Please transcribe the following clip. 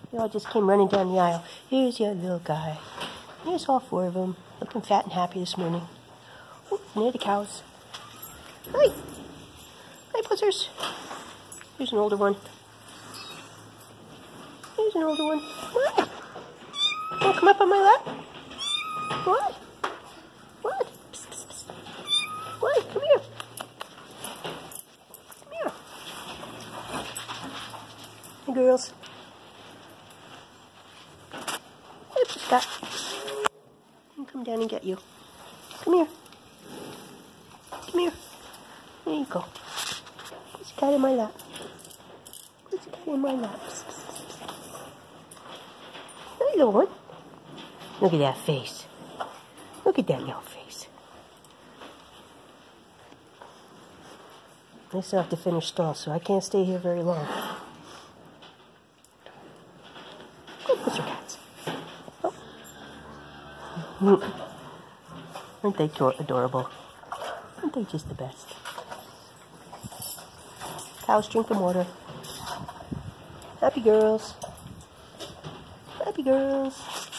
They all just came running down the aisle. Here's your little guy. Here's all 4 of them, looking fat and happy this morning. Ooh, near the cows. Hi! Hi, pussers. Here's an older one. Here's an older one. What? Oh, come up on my lap? What? What? Psst, psst, psst. What? Come here. Come here. Hey, girls. Hey, Scott. I'll come down and get you. Come here. Come here. There you go. There's a cat in my lap. There's a cat in my lap. Psst, psst, psst. Hi, little one. Look at that face. Look at that yellow face. I still have to finish stall, so I can't stay here very long. Go, pussy cats. Oh. Aren't they adorable? Aren't they just the best? Cows drinking water. Happy girls. Happy girls.